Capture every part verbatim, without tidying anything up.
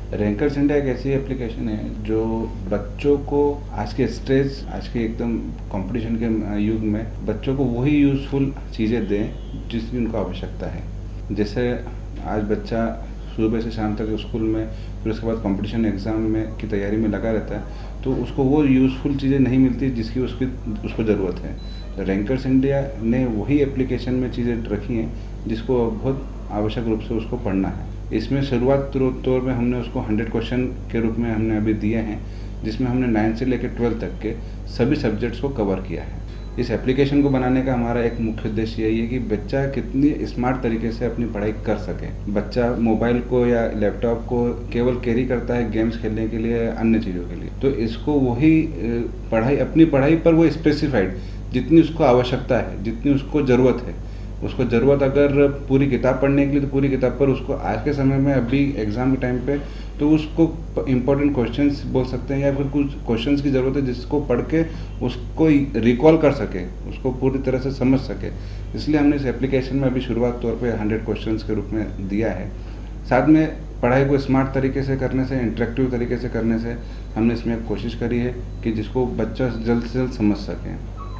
Rankers India एक ऐसी application है जो बच्चों को आज के स्ट्रेस, आज के एकदम कंपटीशन के युग में बच्चों को वही यूज़फुल चीज़ें दें जिसकी उनको आवश्यकता है। जैसे आज बच्चा सुबह से शाम तक स्कूल में, फिर उसके बाद कंपटीशन एग्ज़ाम में की तैयारी में लगा रहता है, तो उसको वो यूज़फुल चीज़ें नहीं मिलती जिसकी उसकी उसको ज़रूरत है। तो रैंकर्स इंडिया ने वही एप्लीकेशन में चीज़ें रखी हैं जिसको बहुत आवश्यक रूप से उसको पढ़ना है। इसमें शुरुआत तौर में हमने उसको हंड्रेड क्वेश्चन के रूप में हमने अभी दिए हैं, जिसमें हमने नाइन्थ से लेकर ट्वेल्थ तक के सभी सब्जेक्ट्स को कवर किया है। इस एप्लीकेशन को बनाने का हमारा एक मुख्य उद्देश्य यही है कि बच्चा कितनी स्मार्ट तरीके से अपनी पढ़ाई कर सके। बच्चा मोबाइल को या लैपटॉप को केवल कैरी करता है गेम्स खेलने के लिए, अन्य चीज़ों के लिए, तो इसको वही पढ़ाई, अपनी पढ़ाई पर वो स्पेसिफाइड जितनी उसको आवश्यकता है, जितनी उसको ज़रूरत है, उसको ज़रूरत अगर पूरी किताब पढ़ने के लिए तो पूरी किताब पर उसको आज के समय में अभी एग्ज़ाम के टाइम पे तो उसको इम्पोर्टेंट क्वेश्चंस बोल सकते हैं या फिर कुछ क्वेश्चंस की ज़रूरत है जिसको पढ़ के उसको रिकॉल कर सके, उसको पूरी तरह से समझ सके। इसलिए हमने इस एप्लीकेशन में अभी शुरुआत तौर पे हंड्रेड क्वेश्चंस के रूप में दिया है। साथ में पढ़ाई को स्मार्ट तरीके से करने से, इंटरेक्टिव तरीके से करने से हमने इसमें कोशिश करी है कि जिसको बच्चा जल्द से जल्द समझ सके।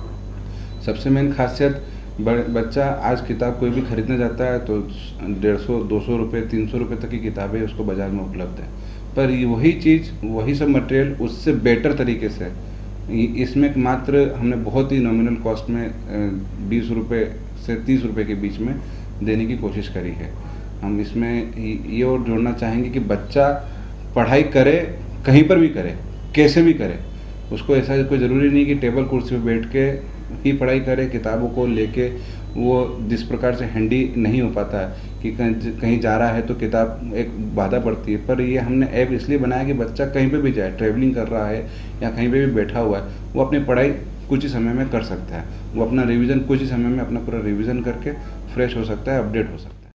सबसे मेन खासियत, बच्चा आज किताब कोई भी खरीदने जाता है तो डेढ़ सौ दो सौ रुपये तीन सौ रुपये तक की किताबें उसको बाज़ार में उपलब्ध है, पर वही चीज़, वही सब मटेरियल उससे बेटर तरीके से इसमें मात्र हमने बहुत ही नॉमिनल कॉस्ट में बीस रुपये से तीस रुपये के बीच में देने की कोशिश करी है। हम इसमें ये और जोड़ना चाहेंगे कि बच्चा पढ़ाई करे, कहीं पर भी करे, कैसे भी करे, उसको ऐसा कोई ज़रूरी नहीं कि टेबल कुर्सी पे बैठ के ही पढ़ाई करे। किताबों को लेके वो जिस प्रकार से हैंडी नहीं हो पाता है कि कहीं जा रहा है तो किताब एक बाधा पड़ती है, पर ये हमने ऐप इसलिए बनाया कि बच्चा कहीं पे भी जाए, ट्रैवलिंग कर रहा है या कहीं पे भी बैठा हुआ है, वो अपनी पढ़ाई कुछ ही समय में कर सकता है। वो अपना रिवीजन कुछ ही समय में अपना पूरा रिवीजन करके फ्रेश हो सकता है, अपडेट हो सकता है।